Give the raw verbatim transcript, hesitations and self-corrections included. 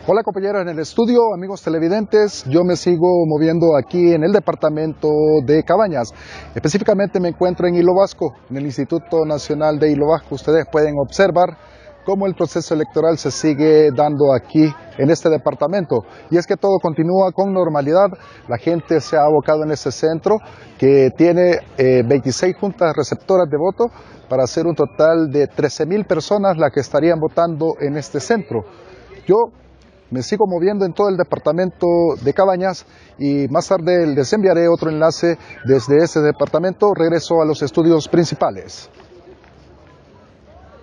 Hola compañeros en el estudio, amigos televidentes, yo me sigo moviendo aquí en el departamento de Cabañas. Específicamente me encuentro en Hilo Vasco, en el Instituto Nacional de Hilo Vasco. Ustedes pueden observar cómo el proceso electoral se sigue dando aquí en este departamento. Y es que todo continúa con normalidad. La gente se ha abocado en este centro que tiene eh, veintiséis juntas receptoras de voto para hacer un total de trece mil personas las que estarían votando en este centro. Yo me sigo moviendo en todo el departamento de Cabañas y más tarde les enviaré otro enlace desde ese departamento. Regreso a los estudios principales.